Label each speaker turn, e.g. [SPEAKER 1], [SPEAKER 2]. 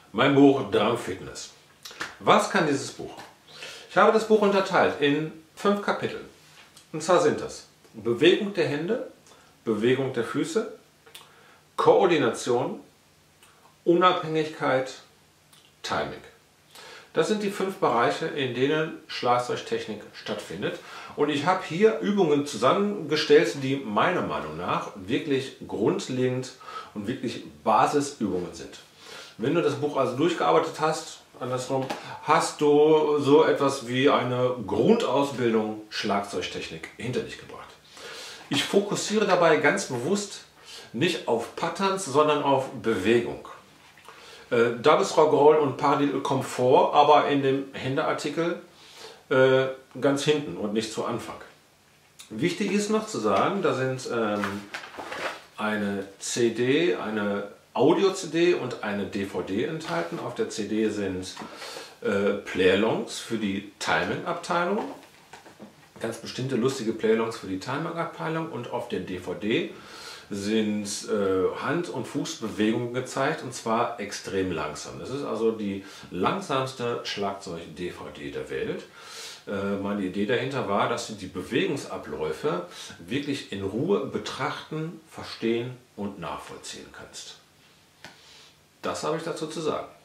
[SPEAKER 1] Mein Buch Drum Fitness. Was kann dieses Buch? Ich habe das Buch unterteilt in 5 Kapitel. Und zwar sind das Bewegung der Hände, Bewegung der Füße, Koordination, Unabhängigkeit, Timing. Das sind die 5 Bereiche, in denen Schlagzeugtechnik stattfindet. Und ich habe hier Übungen zusammengestellt, die meiner Meinung nach wirklich grundlegend und wirklich Basisübungen sind. Wenn du das Buch also durchgearbeitet hast, andersrum, hast du so etwas wie eine Grundausbildung Schlagzeugtechnik hinter dich gebracht. Ich fokussiere dabei ganz bewusst nicht auf Patterns, sondern auf Bewegung. Double Stroke Roll und Paradiddle kommen vor, aber in dem Händeartikel ganz hinten und nicht zu Anfang. Wichtig ist noch zu sagen, da sind eine CD, eine Audio-CD und eine DVD enthalten. Auf der CD sind Playalongs für die Timing-Abteilung, ganz bestimmte lustige Playalongs für die Timing-Abteilung, und auf der DVD sind Hand- und Fußbewegungen gezeigt, und zwar extrem langsam. Das ist also die langsamste Schlagzeug-DVD der Welt. Meine Idee dahinter war, dass du die Bewegungsabläufe wirklich in Ruhe betrachten, verstehen und nachvollziehen kannst. Das habe ich dazu zu sagen.